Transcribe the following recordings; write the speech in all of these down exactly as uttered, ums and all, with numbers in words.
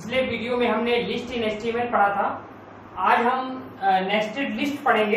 पिछले वीडियो में हमने लिस्ट इन एचटीएमएल पढ़ा था। आज हम नेस्टेड लिस्ट पढ़ेंगे।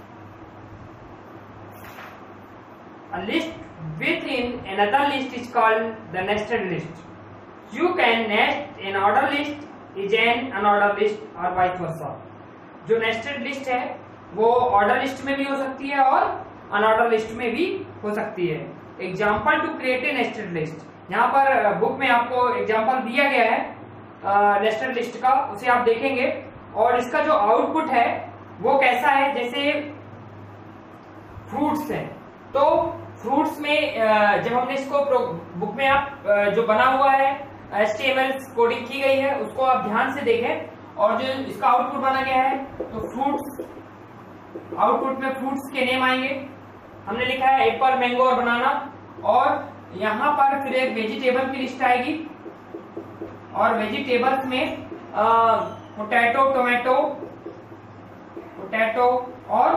A list within another list is called the nested list. You can nest an order list is an unordered list or vice versa. जो nested list है वो order list में भी हो सकती है और unordered list में भी हो सकती है। Example to create a nested list. यहाँ पर बुक में आपको एग्जाम्पल दिया गया है नेस्टेड लिस्ट का, उसे आप देखेंगे और इसका जो आउटपुट है वो कैसा है। जैसे फ्रूट्स है, तो फ्रूट्स में जब हमने इसको बुक में आप जो बना हुआ है एचटीएमएल कोडिंग की गई है उसको आप ध्यान से देखें और जो इसका आउटपुट बना गया है तो फ्रूट्स, आउटपुट में फ्रूट्स के नेम आएंगे। हमने लिखा है एप्पल, मैंगो और बनाना, और यहाँ पर फिर एक वेजिटेबल की लिस्ट आएगी और वेजिटेबल्स में पोटैटो, टोमेटो, पोटैटो और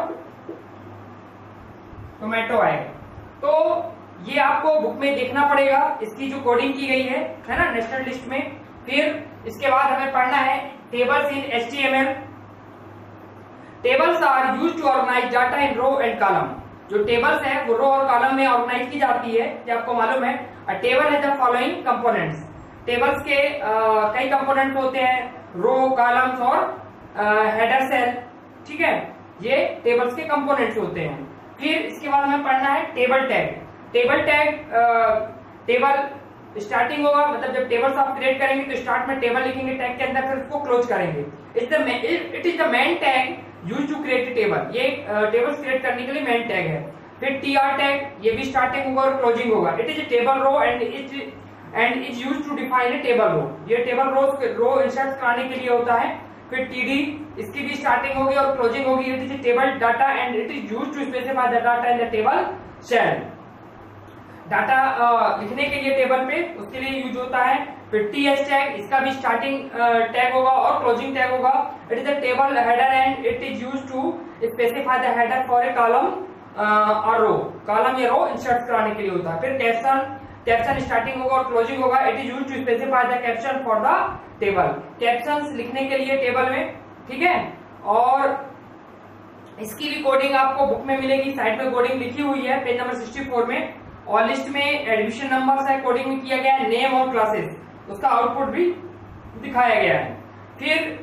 टोमेटो आएगा। तो ये आपको बुक में देखना पड़ेगा, इसकी जो कोडिंग की गई है है ना नेस्टेड लिस्ट में। फिर इसके बाद हमें पढ़ना है tables in HTML. Tables are used to organise data in row and column. जो टेबल्स है वो रो और कॉलम में ऑर्गेनाइज की जाती है। ये आपको मालूम है। अ टेबल है द फॉलोइंग कंपोनेंट्स। टेबल्स के आ, कई कंपोनेंट्स होते हैं, रो, कॉलम्स और हेडर सेल। ठीक है, ये टेबल्स के कंपोनेंट्स होते हैं। फिर इसके बाद हमें पढ़ना है table tag. Table tag, table starting होगा, मतलब जब टेबल्स आप क्रिएट करेंगे तो स्टार्ट में टेबल लिखेंगे टैग के अंदर, फिर उसको क्लोज करेंगे। It is the main tag use to create table. ये टेबल्स क्रिएट करने के लिए मेन टैग है। फिर टी आर टैग, ये भी स्टार्टिंग होगा और क्लोजिंग होगा। It is a table row and is and is use to define a table row. ये टेबल रो रो इंसर्ट कराने के लिए होता है। फिर टीडी, इसकी भी स्टार्टिंग होगी और क्लोजिंग होगी। It is a table data and it is use to specify the data in the table cell. Data लिखने के लिए टेबल पे उसके लिए यूज होता है। फिर टी एस टैग, इसका भी स्टार्टिंग टैग होगा और क्लोजिंग टैग होगा। It is a table header and it is use to specify the header for a column और रो। कॉलम या रो इंसर्ट कराने के लिए होता है। फिर कैप्शन, कैप्शन स्टार्टिंग होगा और क्लोजिंग होगा। It is use to specify the caption for the table. Captions लिखने के लिए टेबल में, ठीक है। और इसकी भी कोडिंग आपको बुक में मिलेगी, साइड में कोडिंग लिखी हुई है पेज नंबर सिक्सटी फोर में। और लिस्ट में एडमिशन नंबर है, कोडिंग में किया गया है, नेम और क्लासेस, उसका आउटपुट भी दिखाया गया है। फिर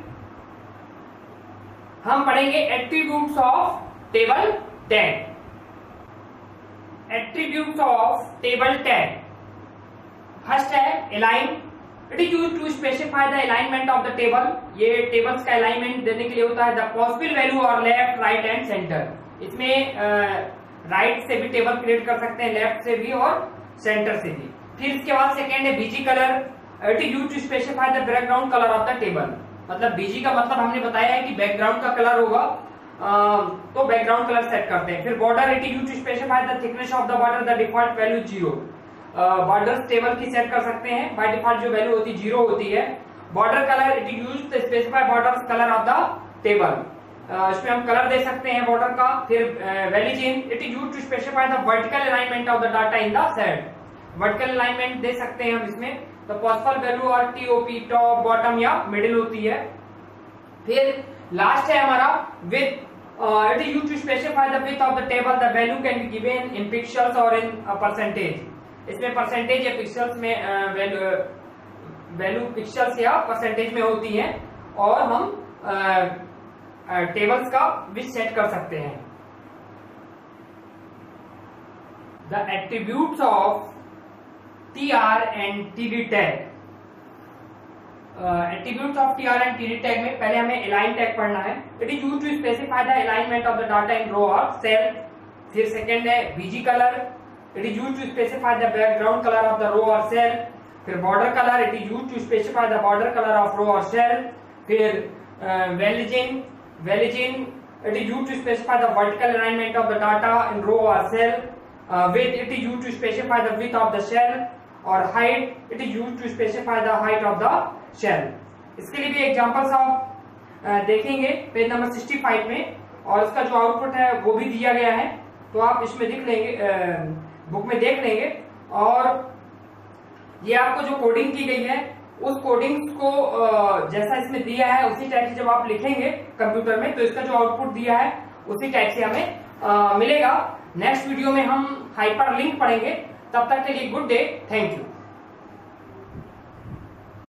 हम पढ़ेंगे attributes of table tag. Attributes of table tag, first है align. It is used to specify the alignment of the table. ये टेबल्स का अलाइनमेंट देने के लिए होता है। द पॉसिबल वैल्यू और लेफ्ट, राइट एंड सेंटर। इसमें राइट right से भी टेबल क्रिएट कर सकते हैं, लेफ्ट से भी और सेंटर से भी। फिर इसके बाद सेकेंड है BG colour. It is used to specify the background colour of the table. मतलब बीजी का मतलब हमने बताया है कि बैकग्राउंड का कलर होगा, तो बैकग्राउंड कलर सेट करते हैं। फिर border, it is used to specify the thickness of the border, the default value zero. Borders table की सेट कर सकते हैं, बाय डिफॉल्ट जो वैल्यू होती है जीरो होती है। Border colour, it is used to specify border colour of the table. इसमें हम कलर दे सकते हैं बॉर्डर का। फिर valign, it is used to specify the vertical alignment of the data in the cell. Vertical alignment दे सकते हैं हम इसमें। तो पॉसिबल वैल्यू और टीओपी, टॉप, बॉटम या मिडिल होती है। फिर लास्ट है हमारा width. It is used to specify the width of the table. The value can be given in pixels और इन परसेंटेज। इसमें परसेंटेज या पिक्सेल्स में वैल्यू वैल्यू पिक्सेल्स या परसेंटेज में होती है और हम uh, टेबल्स का विच सेट कर सकते हैं। The attributes of T R and TD tag. Attributes of T R and TD tag में पहले हमें अलाइन टैग पढ़ना है। It is used to specify the alignment of the data in row और सेल। फिर सेकेंड है BG colour. It is used to specify the background colour of the row और cell. फिर border colour, it is used to specify the border colour of रो और cell. फिर वेलिजिन, Veligin, it is used to specify the vertical alignment of the data in row or cell. Uh, width, it is used to specify the width of the cell. और height, it is used to specify the height of the cell. इसके लिए भी examples आप देखेंगे page number sixty five में, और इसका जो आउटपुट है वो भी दिया गया है, तो आप इसमें देख लेंगे, बुक में देख लेंगे। और ये आपको जो कोडिंग की गई है उस कोडिंग्स को uh, जैसा इसमें दिया है उसी टाइप से जब आप लिखेंगे कंप्यूटर में तो इसका जो आउटपुट दिया है उसी टाइप से हमें uh, मिलेगा। नेक्स्ट वीडियो में हम हाइपर लिंक पढ़ेंगे। तब तक के लिए गुड डे, थैंक यू।